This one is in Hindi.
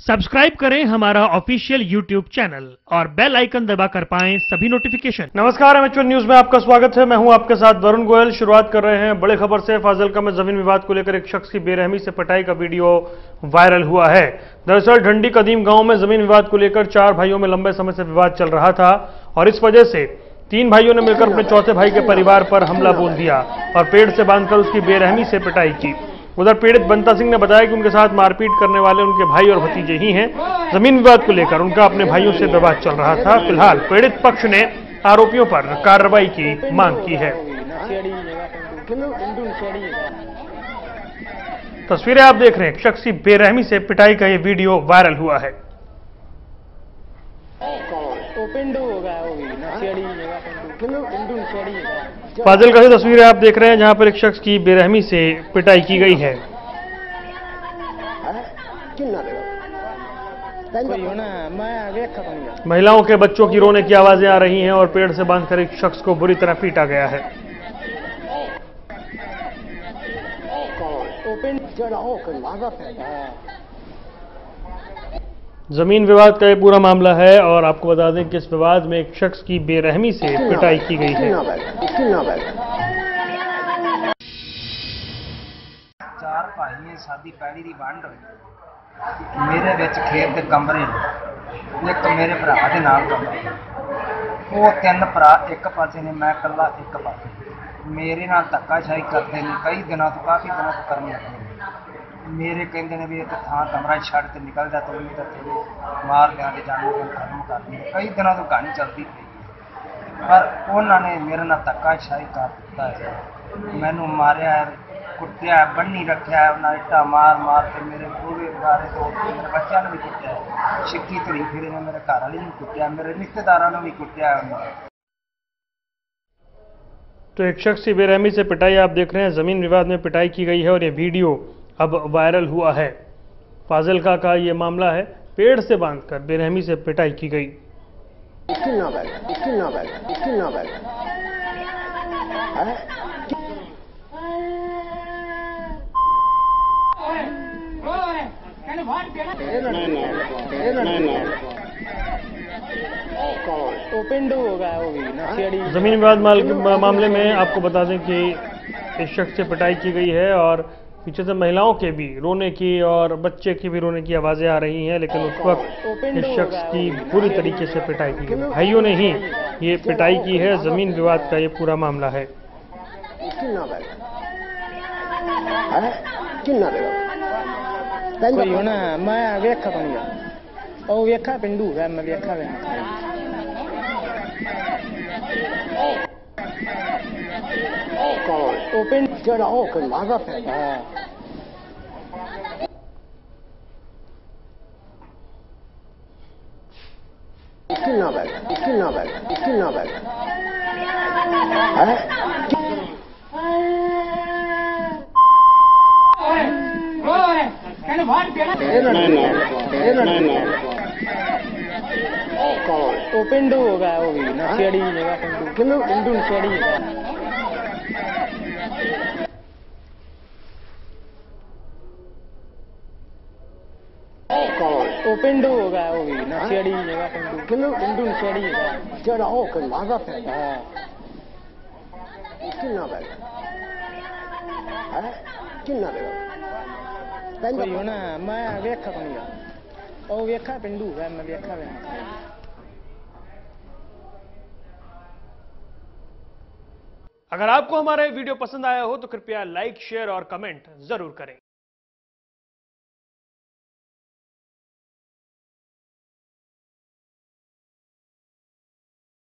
सब्सक्राइब करें हमारा ऑफिशियल यूट्यूब चैनल और बेल आइकन दबाकर पाएं सभी नोटिफिकेशन। नमस्कार, एमएचओ न्यूज में आपका स्वागत है। मैं हूं आपके साथ वरुण गोयल। शुरुआत कर रहे हैं बड़ी खबर से। फाजिलका में जमीन विवाद को लेकर एक शख्स की बेरहमी से पिटाई का वीडियो वायरल हुआ है। दरअसल ढंडी कदीम गांव में जमीन विवाद को लेकर 4 भाइयों में लंबे समय से विवाद चल रहा था और इस वजह से 3 भाइयों ने मिलकर अपने चौथे भाई के परिवार पर हमला बोल दिया और पेड़ से बांधकर उसकी बेरहमी से पिटाई की। उधर पीड़ित बंता सिंह ने बताया कि उनके साथ मारपीट करने वाले उनके भाई और भतीजे ही हैं। जमीन विवाद को लेकर उनका अपने भाइयों से विवाद चल रहा था। फिलहाल पीड़ित पक्ष ने आरोपियों पर कार्रवाई की मांग की है। तस्वीरें आप देख रहे हैं, शख्स की बेरहमी से पिटाई का ये वीडियो वायरल हुआ है। फाजिलका की तस्वीरें आप देख रहे हैं जहां पर एक शख्स की बेरहमी से पिटाई की गई है। महिलाओं के बच्चों की रोने की आवाजें आ रही हैं और पेड़ से बांधकर एक शख्स को बुरी तरह पीटा गया है। जमीन विवाद का ये पूरा मामला है और आपको बता दें कि इस विवाद में एक शख्स की बेरहमी से पिटाई की गई है। 4 भाई सादी पैड़ी की वंड होई मेरे विच खेत के कमरे एक मेरे भरा के नाल कमरे वो 3 भरा एक पासे ने मैं कला एक पासे मेरे नाल धक्काशाही करते हैं। कई दिनों तो काफ़ी दिनों तो करने लगे मेरे कहते ने भी एक थां कमरा छड़ के निकल जा तो नहीं तो मार लिया जाने को खत्म कर दी। कई दिनों तो कहानी चलती थी पर उन्होंने मेरे नाल धक्काशाही कर दिता है। मैनू मारिया कुटिया बन्नी रखा उन्हें इट्टा मार मार के मेरे पूरे बारे तो मेरे बच्चों ने भी कुटिया छिक्की धरी फिर ने मेरे घर वाली ने कुटिया मेरे रिश्तेदारों ने भी कुटिया। तो एक शख्स की बेरहमी से पिटाई आप देख रहे हैं। जमीन विवाद में पिटाई की गई है और ये वीडियो अब वायरल हुआ है। फाजिलका का ये मामला है, पेड़ से बांधकर बेरहमी से पिटाई की गई। जमीन विवाद मामले में आपको बता दें कि इस शख्स से पिटाई की गई है और पीछे से महिलाओं के भी रोने की और बच्चे की भी रोने की आवाजें आ रही हैं, लेकिन उस वक्त इस शख्स की बुरी तरीके से पिटाई की गई। भाइयों ने ही ये पिटाई की है। जमीन विवाद का ये पूरा मामला है। पिंडू होगा वो भी ना शेड़ी जगह पिंडू पिंडू शेड़ी ओ पिंडू होगा वो भी ना शेड़ी जगह पिंडू पिंडू शेड़ी जड़ा हो कर मागा पे हां कितना बैठ है कितना देगा कोई होना मैं देखा नहीं ओ देखा पिंडू है मैं देखा नहीं। अगर आपको हमारा वीडियो पसंद आया हो तो कृपया लाइक, शेयर और कमेंट जरूर करें।